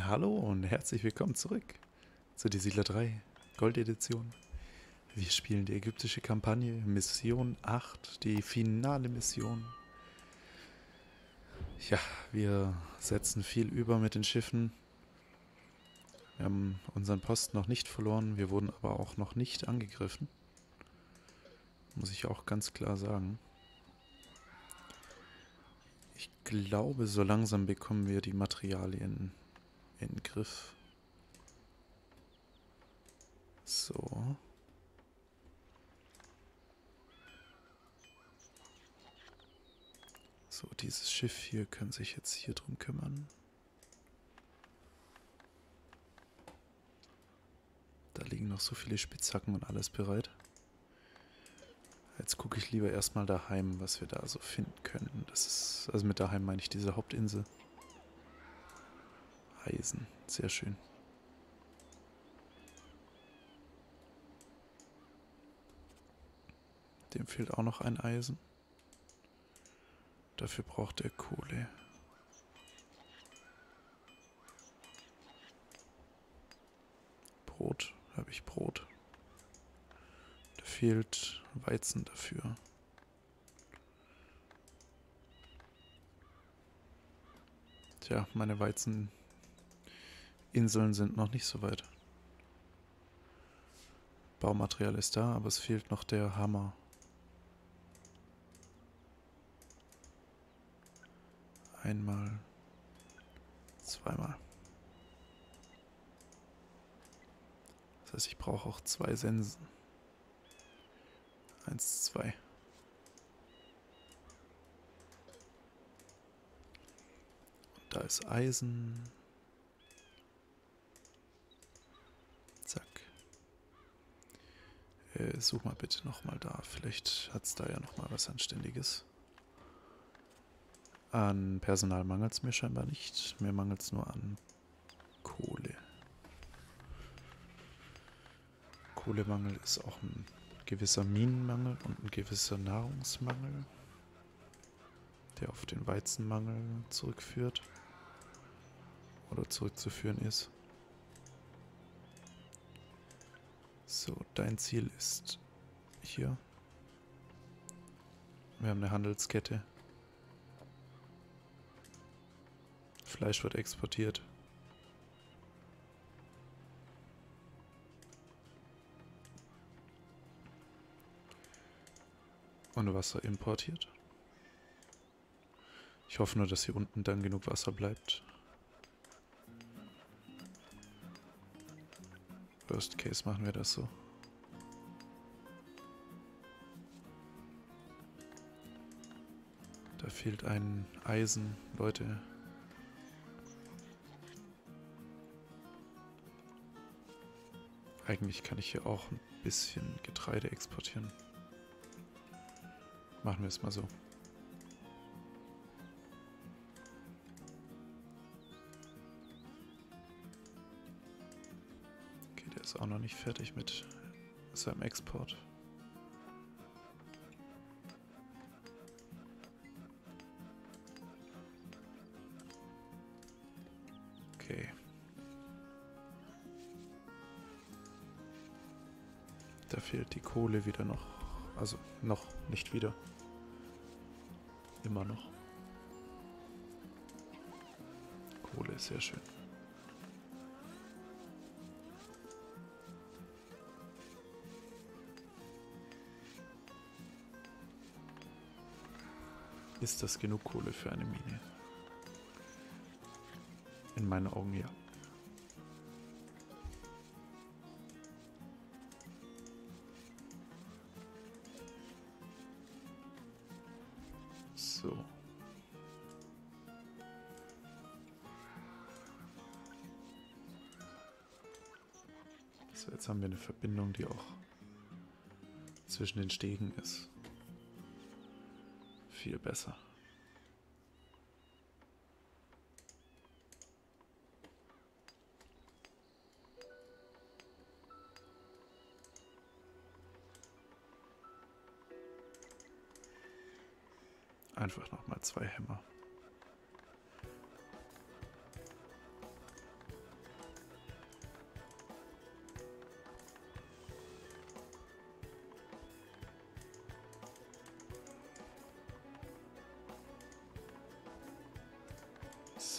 Hallo und herzlich willkommen zurück zu Die Siedler 3 Goldedition. Wir spielen die ägyptische Kampagne, Mission 8, die finale Mission. Ja, wir setzen viel über mit den Schiffen. Wir haben unseren Posten noch nicht verloren, wir wurden aber auch noch nicht angegriffen. Muss ich auch ganz klar sagen. Ich glaube, so langsam bekommen wir die Materialien in den Griff. So. So, dieses Schiff hier kann sich jetzt hier drum kümmern. Da liegen noch so viele Spitzhacken und alles bereit. Jetzt gucke ich lieber erstmal daheim, was wir da so finden können. Das ist, also mit daheim meine ich diese Hauptinsel. Eisen, sehr schön. Dem fehlt auch noch ein Eisen. Dafür braucht er Kohle. Brot, habe ich Brot. Da fehlt Weizen dafür. Tja, meine Weizeninseln sind noch nicht so weit. Baumaterial ist da, aber es fehlt noch der Hammer. Einmal, zweimal. Das heißt, ich brauche auch 2 Sensen. 1, 2. Da ist Eisen. Zack. Such mal bitte nochmal da. Vielleicht hat es da ja nochmal was Anständiges. An Personal mangelt es mir scheinbar nicht. Mir mangelt es nur an Kohle. Kohlemangel ist auch ein gewisser Minenmangel und ein gewisser Nahrungsmangel, der auf den Weizenmangel zurückführt oder zurückzuführen ist. So, dein Ziel ist hier. Wir haben eine Handelskette. Fleisch wird exportiert. Und Wasser importiert. Ich hoffe nur, dass hier unten dann genug Wasser bleibt. Worst Case machen wir das so. Da fehlt ein Eisen, Leute. Eigentlich kann ich hier auch ein bisschen Getreide exportieren. Machen wir es mal so. Okay, der ist auch noch nicht fertig mit seinem Export. Okay. Da fehlt die Kohle wieder noch. Also noch, nicht wieder. Immer noch. Kohle ist sehr schön. Ist das genug Kohle für eine Mine? In meinen Augen ja. So. So, jetzt haben wir eine Verbindung, die auch zwischen den Stegen ist. Viel besser. Einfach nochmal 2 Hämmer.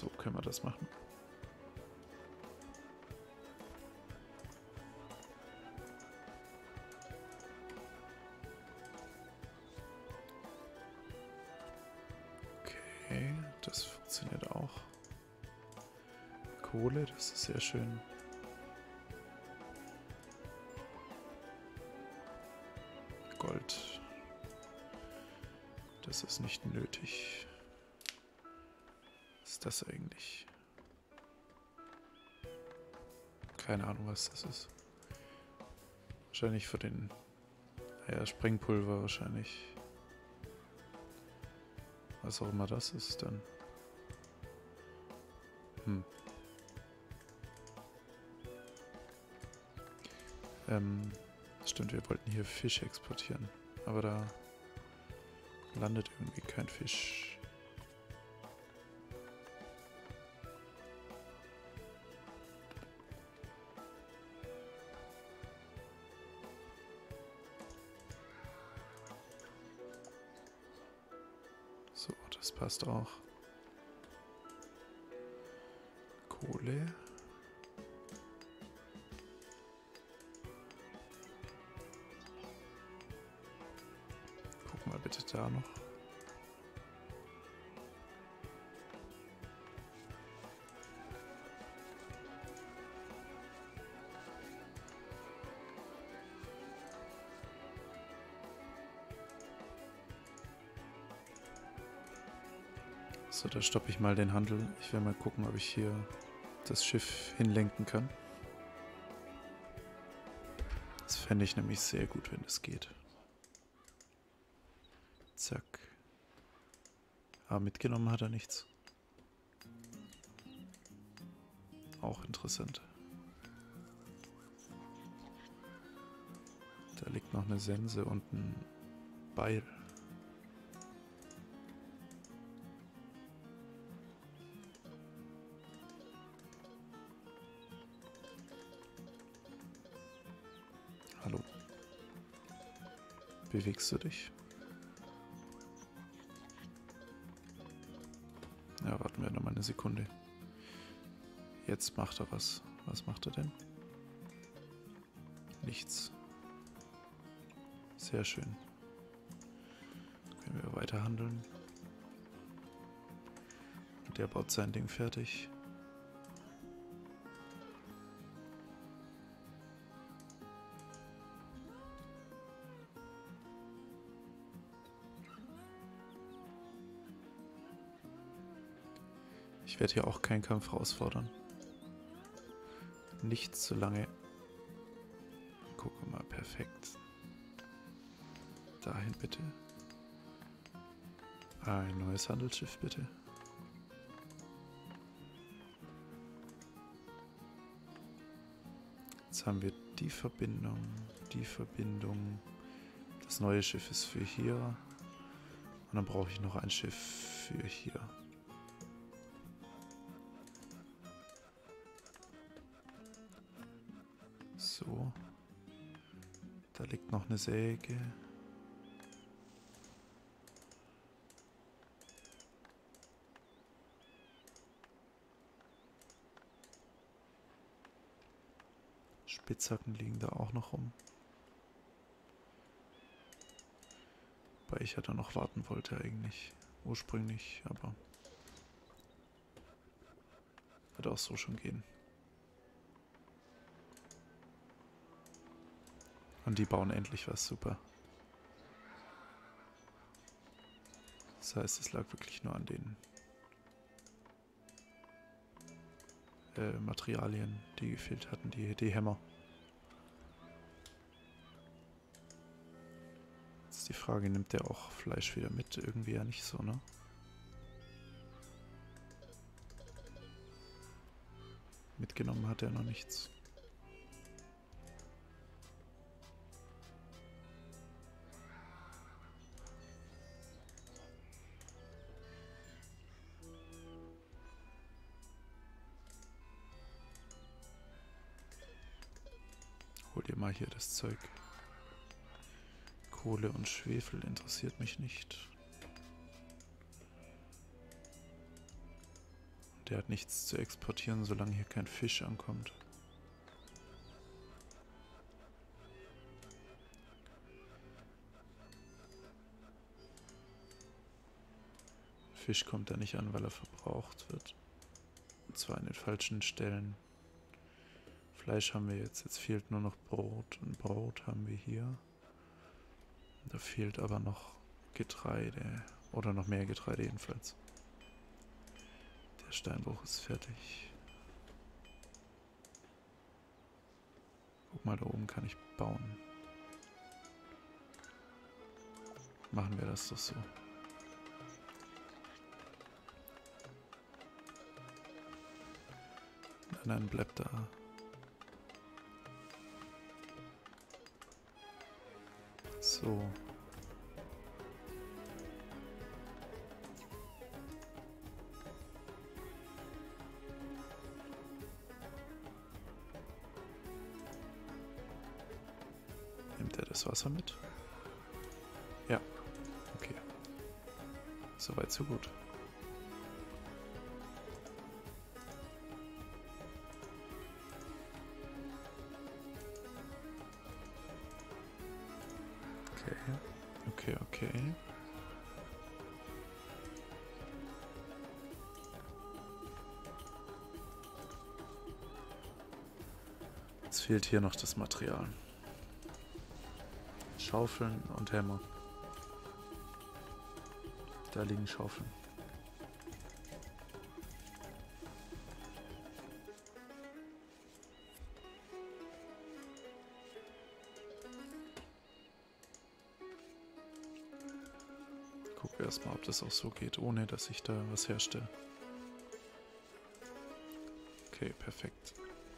So können wir das machen. Okay, das funktioniert auch. Kohle, das ist sehr schön. Gold. Das ist nicht nötig. Was ist das eigentlich? Keine Ahnung, was das ist. Wahrscheinlich für den... Ja, Sprengpulver wahrscheinlich. Was auch immer das ist dann. Stimmt, wir wollten hier Fisch exportieren. Aber da landet irgendwie kein Fisch. So, das passt auch. Kohle. Guck mal bitte da noch. So, da stoppe ich mal den Handel. Ich will mal gucken, ob ich hier das Schiff hinlenken kann. Das fände ich nämlich sehr gut, wenn es geht. Zack. Aber mitgenommen hat er nichts. Auch interessant. Da liegt noch eine Sense und ein Beil. Hallo. Bewegst du dich? Ja, warten wir noch mal eine Sekunde. Jetzt macht er was. Was macht er denn? Nichts. Sehr schön. Können wir weiter handeln. Und der baut sein Ding fertig. Ich werde hier auch keinen Kampf herausfordern. Nicht zu lange. Guck mal, perfekt. Dahin bitte. Ein neues Handelsschiff bitte. Jetzt haben wir die Verbindung, die Verbindung. Das neue Schiff ist für hier. Und dann brauche ich noch ein Schiff für hier. So. Da liegt noch eine Säge. Spitzhacken liegen da auch noch rum. Wobei ich ja da noch warten wollte eigentlich. Ursprünglich, aber wird auch so schon gehen. Und die bauen endlich was, super. Das heißt, es lag wirklich nur an den Materialien, die gefehlt hatten, die Hämmer. Jetzt ist die Frage, nimmt der auch Fleisch wieder mit? Irgendwie ja nicht so, ne? Mitgenommen hat er noch nichts. Hol dir mal hier das Zeug. Kohle und Schwefel interessiert mich nicht. Der hat nichts zu exportieren, solange hier kein Fisch ankommt. Fisch kommt da nicht an, weil er verbraucht wird. Und zwar an den falschen Stellen. Fleisch haben wir jetzt. Jetzt fehlt nur noch Brot. Und Brot haben wir hier. Da fehlt aber noch Getreide. Oder noch mehr Getreide jedenfalls. Der Steinbruch ist fertig. Guck mal, da oben kann ich bauen. Machen wir das doch so. Nein, bleib da. So. Nimmt er das Wasser mit? Ja. Okay. Soweit, so gut. Okay. Jetzt fehlt hier noch das Material. Schaufeln und Hämmer. Da liegen Schaufeln. Gucken wir erstmal, ob das auch so geht, ohne dass ich da was herstelle. Okay, perfekt.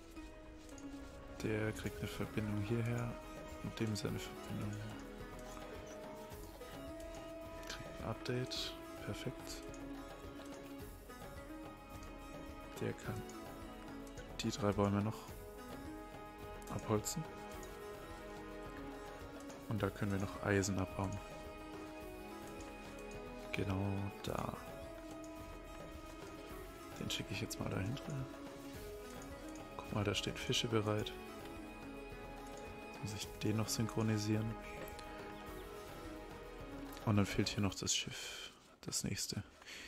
Der kriegt eine Verbindung hierher und dem seine Verbindung. Kriegt ein Update. Perfekt. Der kann die 3 Bäume noch abholzen. Und da können wir noch Eisen abbauen. Genau da. Den schicke ich jetzt mal dahinter. Guck mal, da steht Fische bereit. Jetzt muss ich den noch synchronisieren. Und dann fehlt hier noch das Schiff. Das nächste.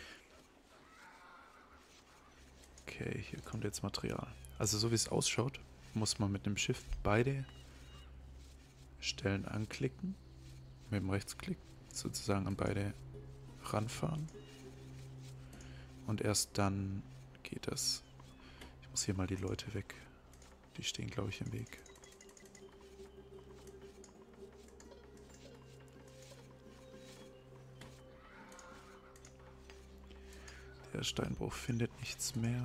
Okay, hier kommt jetzt Material. Also so wie es ausschaut, muss man mit dem Schiff beide Stellen anklicken. Mit dem Rechtsklick sozusagen an beide ranfahren. Und erst dann geht das. Ich muss hier mal die Leute weg. Die stehen, glaube ich, im Weg. Der Steinbruch findet nichts mehr.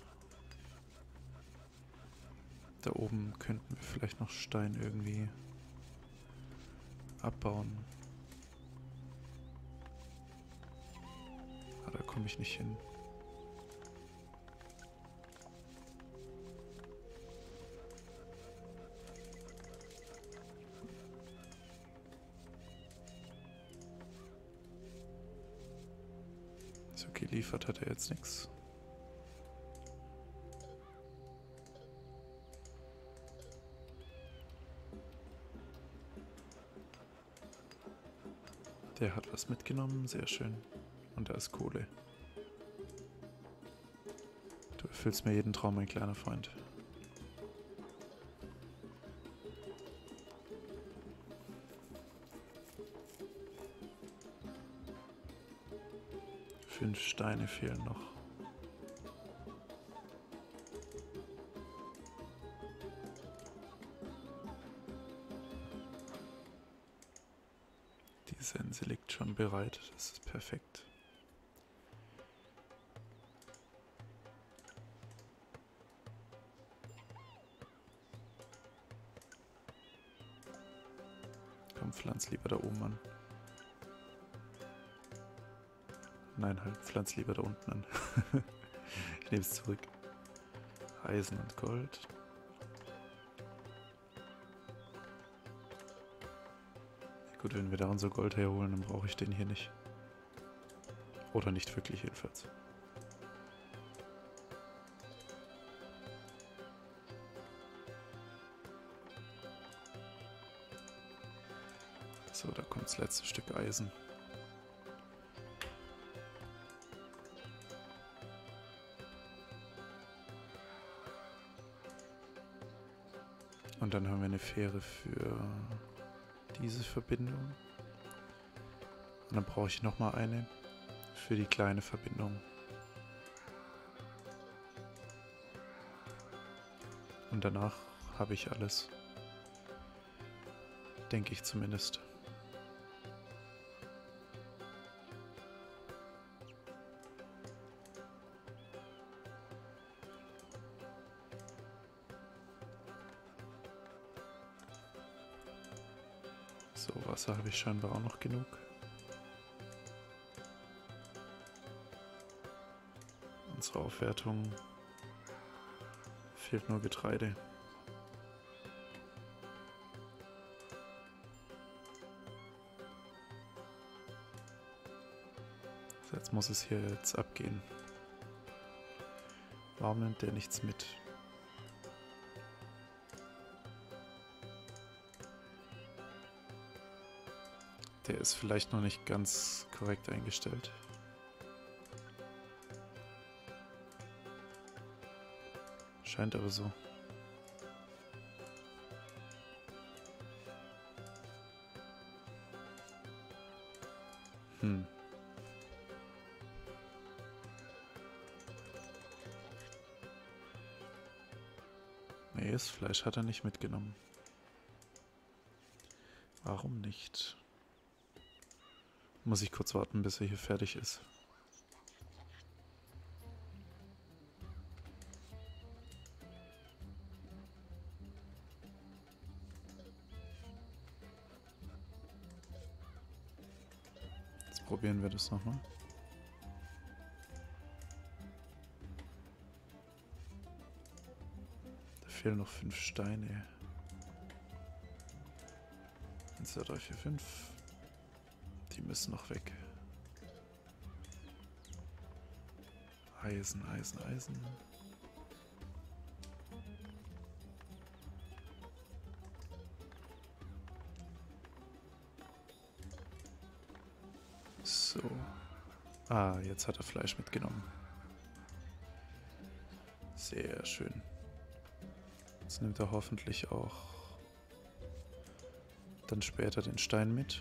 Da oben könnten wir vielleicht noch Stein irgendwie abbauen. Aber da komme ich nicht hin. So, geliefert hat er jetzt nichts. Der hat was mitgenommen, sehr schön. Und da ist Kohle. Du erfüllst mir jeden Traum, mein kleiner Freund. Fünf Steine fehlen noch. Die Sense liegt schon bereit, das ist perfekt. Komm, pflanz lieber da oben an. Nein, halt, pflanz lieber da unten an. Ich nehme es zurück. Eisen und Gold. Gut, wenn wir da unser Gold herholen, dann brauche ich den hier nicht. Oder nicht wirklich jedenfalls. So, da kommt das letzte Stück Eisen. Und dann haben wir eine Fähre für diese Verbindung. Und dann brauche ich nochmal eine für die kleine Verbindung. Und danach habe ich alles. Denke ich zumindest. So, Wasser habe ich scheinbar auch noch genug. Unsere Aufwertung fehlt nur Getreide. So, jetzt muss es hier jetzt abgehen. Warum nimmt der nichts mit? Der ist vielleicht noch nicht ganz korrekt eingestellt. Scheint aber so. Nee, das Fleisch hat er nicht mitgenommen. Warum nicht? Muss ich kurz warten, bis er hier fertig ist. Jetzt probieren wir das nochmal. Da fehlen noch 5 Steine. 1, 2, 3, 4, 5. Die müssen noch weg. Eisen, Eisen, Eisen. So. Ah, jetzt hat er Fleisch mitgenommen. Sehr schön. Jetzt nimmt er hoffentlich auch dann später den Stein mit.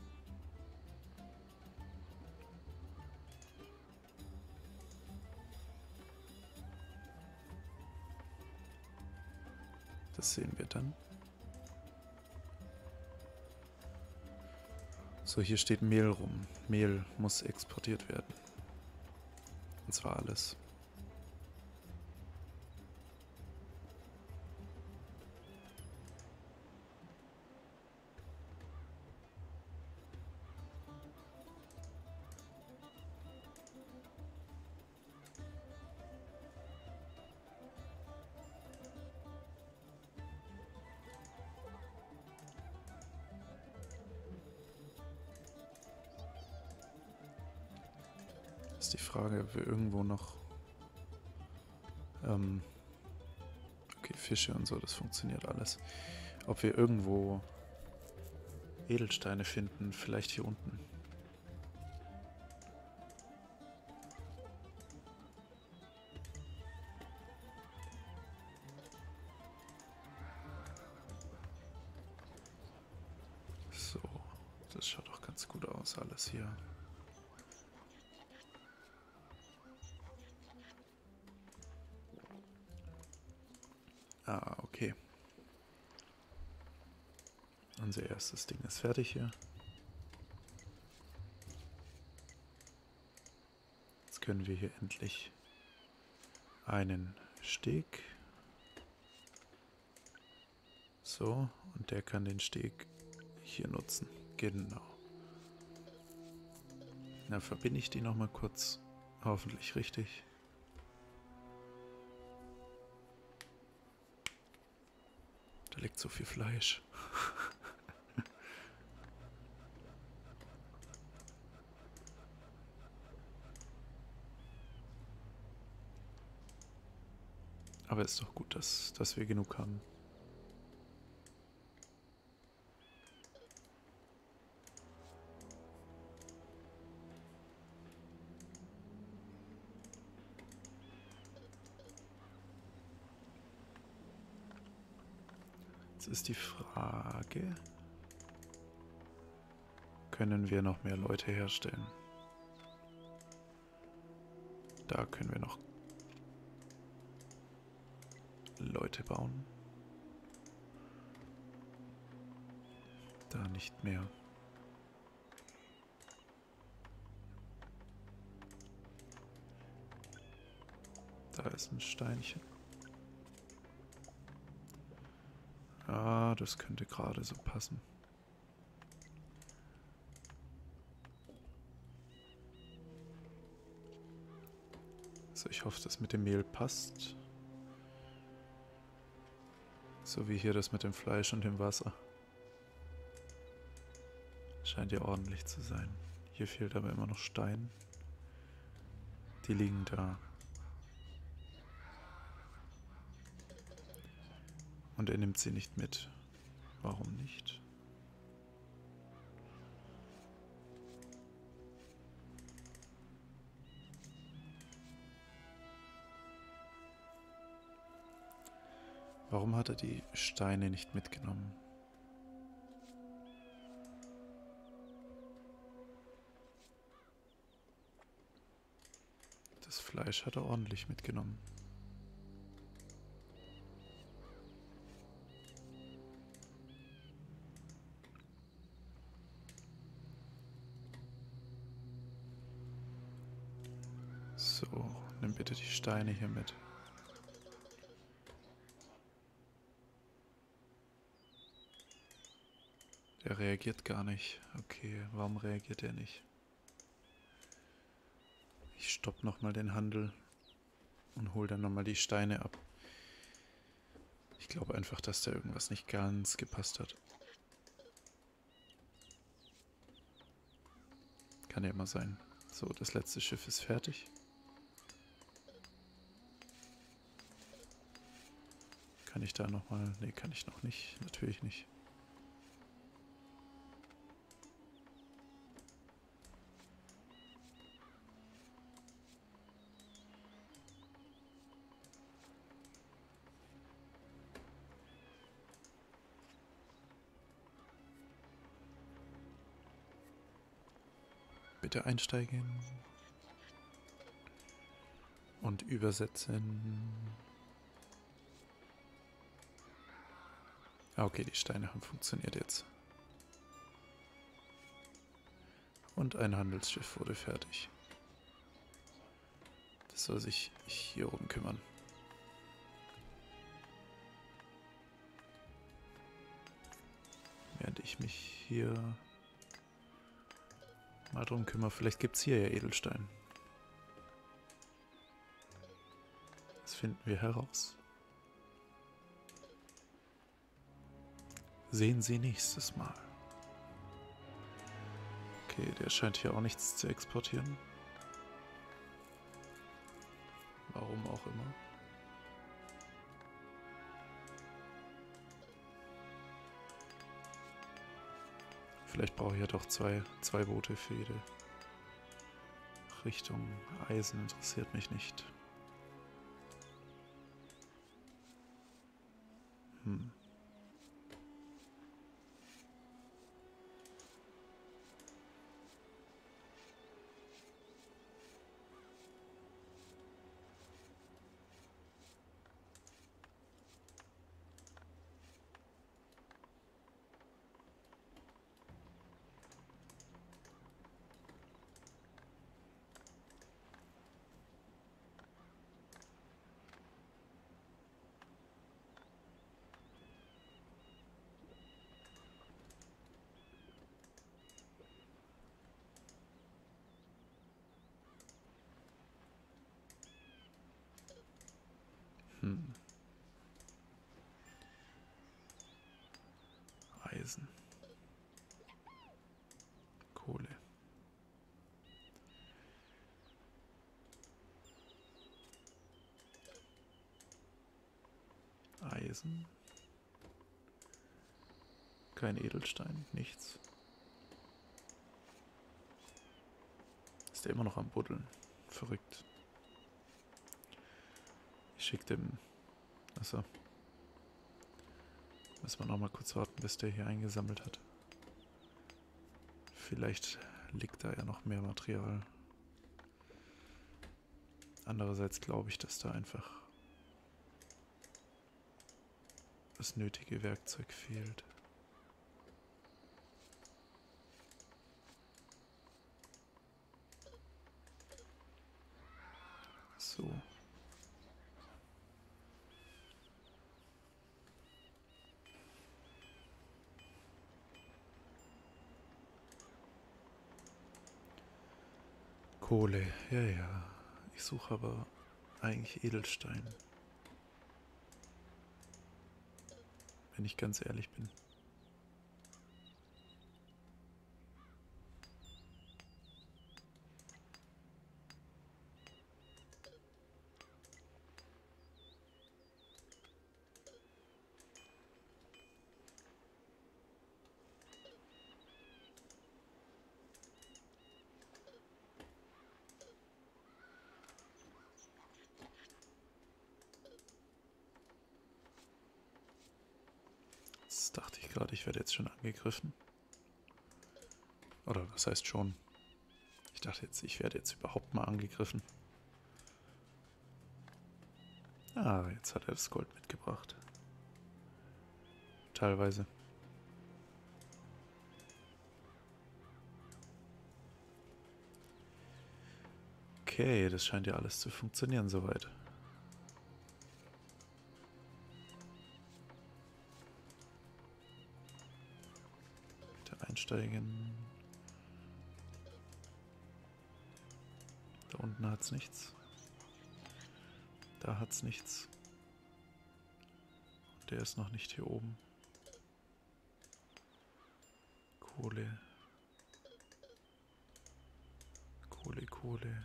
Das sehen wir dann. So, hier steht Mehl rum. Mehl muss exportiert werden. Und zwar alles. Ist die Frage, ob wir irgendwo noch okay, Fische und so, das funktioniert alles. Ob wir irgendwo Edelsteine finden, vielleicht hier unten. So, das schaut doch ganz gut aus, alles hier. Ah, okay. Unser erstes Ding ist fertig hier. Jetzt können wir hier endlich einen Steg. So, und der kann den Steg hier nutzen. Genau. Dann verbinde ich die nochmal kurz. Hoffentlich richtig. Da liegt so viel Fleisch. Aber ist doch gut, dass wir genug haben. Jetzt ist die Frage, können wir noch mehr Leute herstellen? Da können wir noch Leute bauen. Da nicht mehr. Da ist ein Steinchen. Ah, das könnte gerade so passen. So, ich hoffe, das mit dem Mehl passt. So wie hier das mit dem Fleisch und dem Wasser. Scheint ja ordentlich zu sein. Hier fehlt aber immer noch Stein. Die liegen da. Und er nimmt sie nicht mit. Warum nicht? Warum hat er die Steine nicht mitgenommen? Das Fleisch hat er ordentlich mitgenommen. So, nimm bitte die Steine hier mit. Der reagiert gar nicht. Okay, warum reagiert er nicht? Ich stopp nochmal den Handel und hol dann nochmal die Steine ab. Ich glaube einfach, dass da irgendwas nicht ganz gepasst hat. Kann ja immer sein. So, das letzte Schiff ist fertig. Kann ich da nochmal... Nee, kann ich noch nicht. Natürlich nicht. Bitte einsteigen. Und übersetzen. Ah, okay, die Steine haben funktioniert jetzt. Und ein Handelsschiff wurde fertig. Das soll sich hier oben kümmern. Während ich mich hier mal drum kümmere. Vielleicht gibt es hier ja Edelstein. Das finden wir heraus. Sehen Sie nächstes Mal. Okay, der scheint hier auch nichts zu exportieren. Warum auch immer. Vielleicht brauche ich ja doch zwei Boote für jede Richtung. Eisen interessiert mich nicht. Eisen. Kohle. Eisen. Kein Edelstein, nichts. Ist der immer noch am Buddeln? Verrückt. Ich schicke dem... Achso. Müssen wir noch mal kurz warten, bis der hier eingesammelt hat. Vielleicht liegt da ja noch mehr Material. Andererseits glaube ich, dass da einfach das nötige Werkzeug fehlt. So. Kohle, ja, ja. Ich suche aber eigentlich Edelstein. Wenn ich ganz ehrlich bin. Jetzt dachte ich gerade, ich werde jetzt schon angegriffen. Oder das heißt schon. Ich dachte jetzt, ich werde jetzt überhaupt mal angegriffen. Ah, jetzt hat er das Gold mitgebracht. Teilweise. Okay, das scheint ja alles zu funktionieren soweit. Bitte einsteigen. Da unten hat's nichts. Da hat's nichts. Der ist noch nicht hier oben. Kohle. Kohle, Kohle.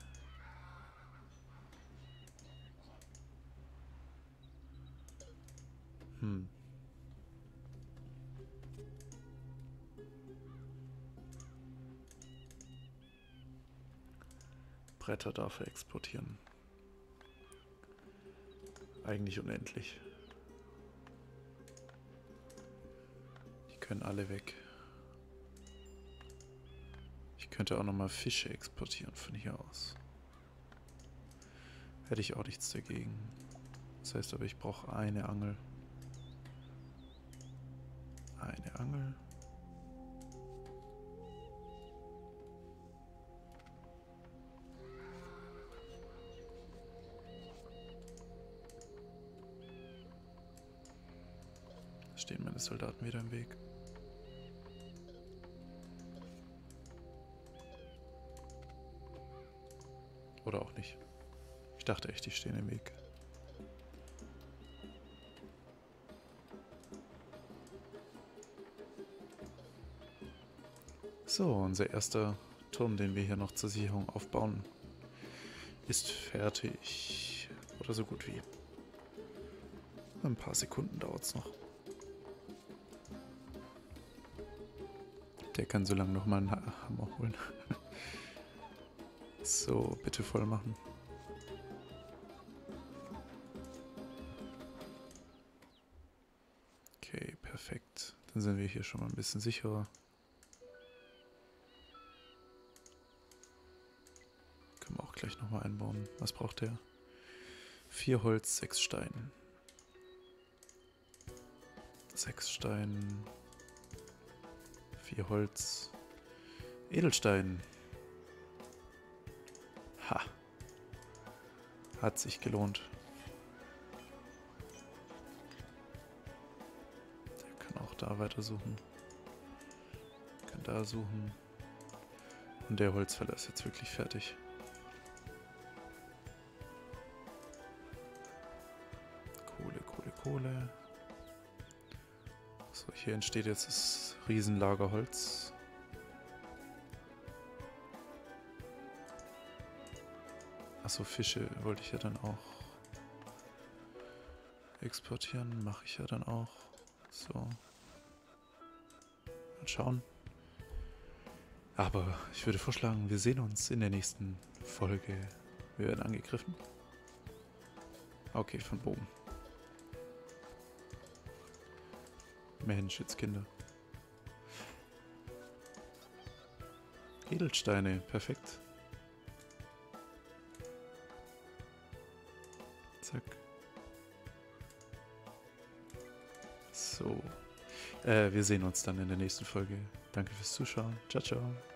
Bretter darf er exportieren. Eigentlich unendlich. Die können alle weg. Ich könnte auch nochmal Fische exportieren von hier aus. Hätte ich auch nichts dagegen. Das heißt aber, ich brauche eine Angel. Eine Angel. Stehen meine Soldaten wieder im Weg. Oder auch nicht. Ich dachte echt, die stehen im Weg. So, unser erster Turm, den wir hier noch zur Sicherung aufbauen, ist fertig. Oder so gut wie. Ein paar Sekunden dauert es noch. Der kann so lange noch mal einen Hammer holen. So, bitte voll machen. Okay, perfekt. Dann sind wir hier schon mal ein bisschen sicherer. Können wir auch gleich nochmal einbauen. Was braucht der? 4 Holz, 6 Stein. 6 Stein. 4 Holz. Edelstein. Ha. Hat sich gelohnt. Der kann auch da weiter suchen. Kann da suchen. Und der Holzfäller ist jetzt wirklich fertig. Kohle, Kohle, Kohle. So, hier entsteht jetzt das Riesenlager Holz. Achso, Fische wollte ich ja dann auch exportieren. Mache ich ja dann auch. So. Mal schauen. Aber ich würde vorschlagen, wir sehen uns in der nächsten Folge. Wir werden angegriffen. Okay, von Bogen. Mensch, jetzt Kinder. Edelsteine, perfekt. Zack. So. Wir sehen uns dann in der nächsten Folge. Danke fürs Zuschauen. Ciao, ciao.